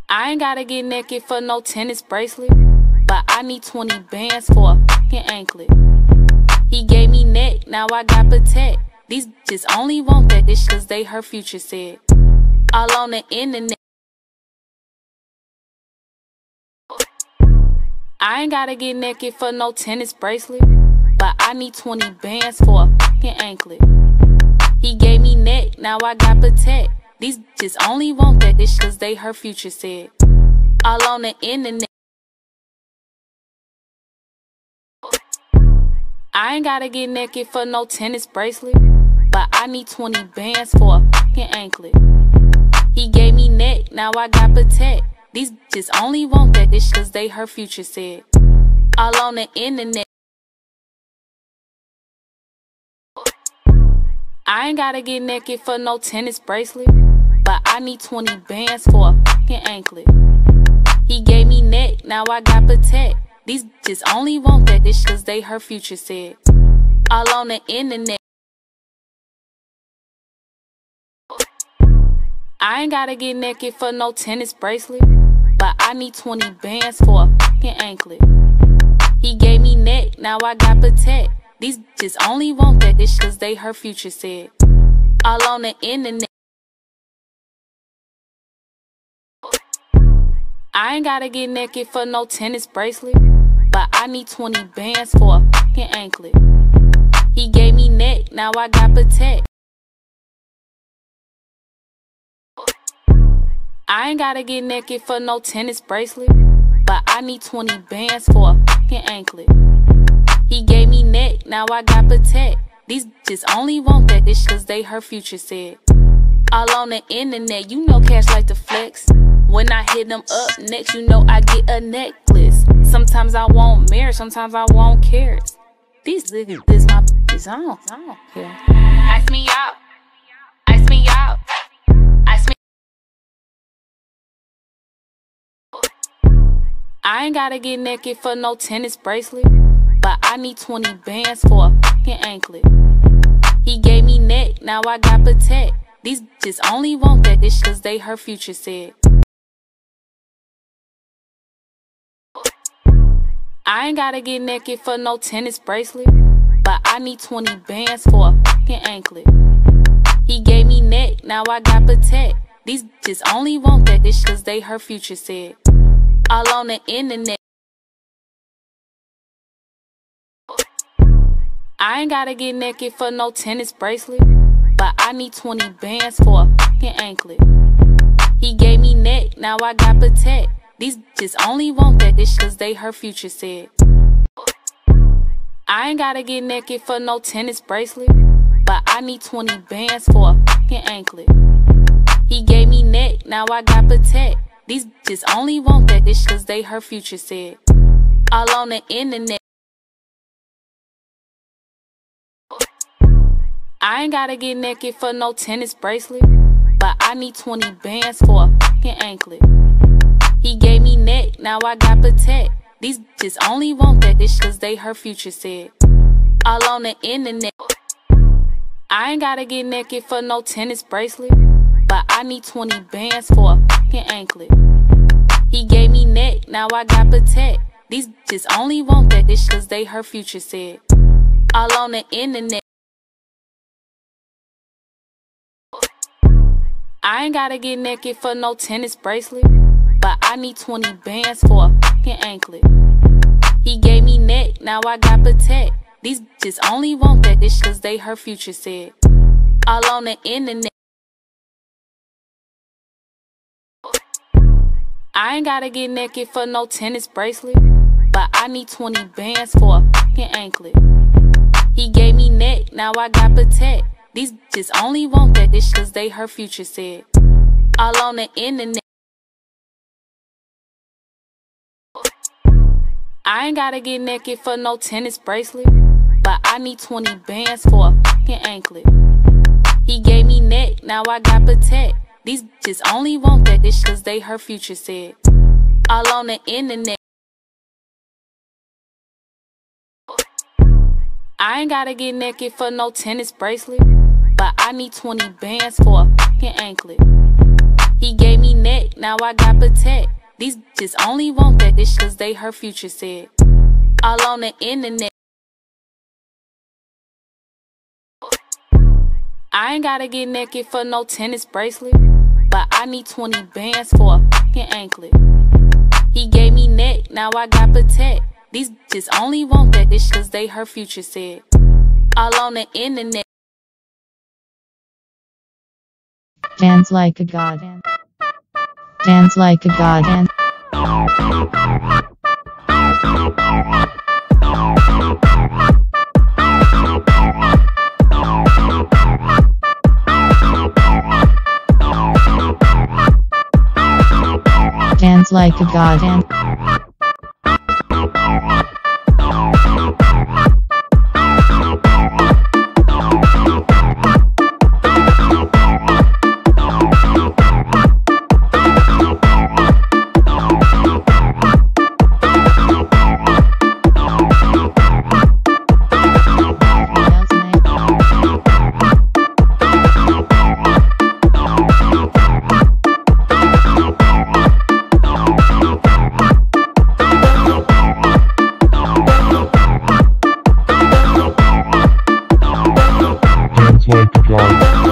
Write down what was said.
I ain't gotta get naked for no tennis bracelet, but I need 20 bands for a fucking anklet. He gave me neck, now I got protect. These bitches only want that this cause they her future said. All on the internet. I ain't gotta get naked for no tennis bracelet, but I need 20 bands for a fucking anklet. He gave me neck, now I got protect. These bitches only want that this cause they her future said. All on the internet. I ain't gotta get naked for no tennis bracelet, but I need 20 bands for a fucking anklet. He gave me neck, now I got protect. These bitches only want that this cause they her future said. All on the internet. I ain't gotta get naked for no tennis bracelet, but I need 20 bands for a fucking anklet. He gave me neck, now I got protect. These bitches only want that this cause they her future said. All on the internet. I ain't gotta get naked for no tennis bracelet, but I need 20 bands for a fucking anklet. He gave me neck, now I got protect. These bitches only want that this cause they her future said. All on the internet. I ain't gotta get naked for no tennis bracelet, but I need 20 bands for a fucking anklet. He gave me neck, now I got protect. I ain't gotta get naked for no tennis bracelet, but I need 20 bands for a fucking anklet. He gave me neck, now I got protect. These bitches only want that this cause they her future said. All on the internet, you know Cash like to flex. When I hit them up next, you know I get a necklace. Sometimes I want marriage, sometimes I want carrots. These niggas is my bitches, I don't care. Ice me out, ice me out, ice me. I ain't gotta get naked for no tennis bracelet, but I need 20 bands for a fucking anklet. He gave me neck, now I got protect. These bitches only want that this cause they her future said. I ain't gotta get naked for no tennis bracelet, but I need 20 bands for a fucking anklet. He gave me neck, now I got protect. These bitches only want that this cause they her future said. All on the internet. I ain't gotta get naked for no tennis bracelet, but I need 20 bands for a fucking anklet. He gave me neck, now I got protect. These bitches only want that this cause they her future said. I ain't gotta get naked for no tennis bracelet, but I need 20 bands for a fucking anklet. He gave me neck, now I got protect. These bitches only want that this cause they her future said. All on the internet. I ain't gotta get naked for no tennis bracelet, but I need 20 bands for a fucking anklet. He gave me neck, now I got protect. These bitches only want that this cause they her future said. All on the internet. I ain't gotta get naked for no tennis bracelet, but I need 20 bands for a fucking anklet. He gave me neck, now I got protect. These bitches only want that this cause they her future said. All on the internet. I ain't gotta get naked for no tennis bracelet, but I need 20 bands for a fucking anklet. He gave me neck, now I got protect. These bitches only want that this cause they her future said. All on the internet. I ain't gotta get naked for no tennis bracelet, but I need 20 bands for a fucking anklet. He gave me neck, now I got protect. These bitches only want that this cause they her future said. All on the internet. I ain't gotta get naked for no tennis bracelet, but I need 20 bands for a fucking anklet. He gave me neck, now I got protect. These bitches only want that this cause they her future said. All on the internet. I ain't gotta get naked for no tennis bracelet, but I need 20 bands for a fucking anklet. He gave me neck, now now I got protect. These bitches only want that this cause they her future said. All on the internet. I ain't gotta get naked for no tennis bracelet, but I need 20 bands for a fucking anklet. He gave me neck, now I got protect. These bitches only want that this cause they her future said. All on the internet. Dance like a god. Dance like a god. Dance like a god. Like a god.